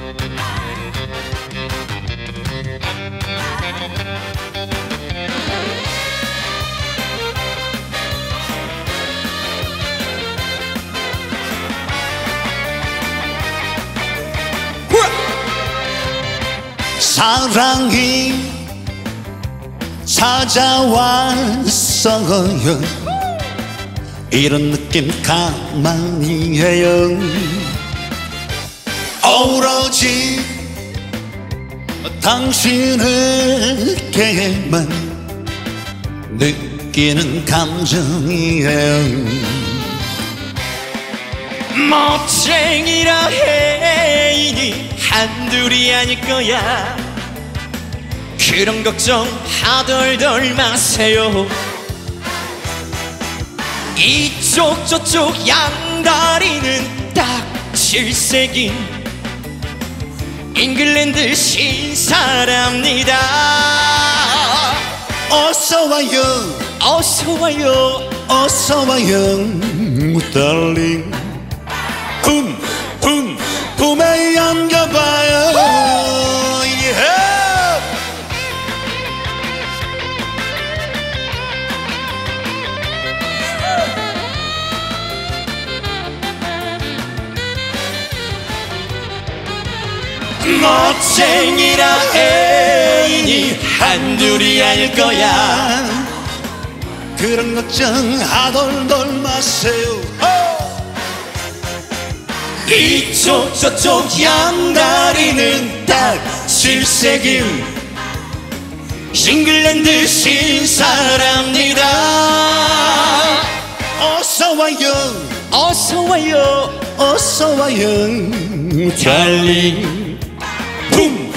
사랑이 찾아왔어요. 이런 느낌 가만히 해요. 오로지 당신에게만 느끼는 감정이에요. 멋쟁이라 해이니 한둘이 아닐 거야. 그런 걱정 하덜덜 마세요. 이쪽 저쪽 양다리는 딱 질색인 잉글랜드 신사랍니다. 어서와요, 어서와요, 어서와요 달링. 품에 안겨봐요. 멋쟁이라 애인이 한둘이 아닐 거야. 그런 걱정 하덜덜 마세요. 이쪽 저쪽 양다리는 딱 질색인 잉글랜드 신사랍니다. 어서와요, 어서와요, 어서와요 달링. 붐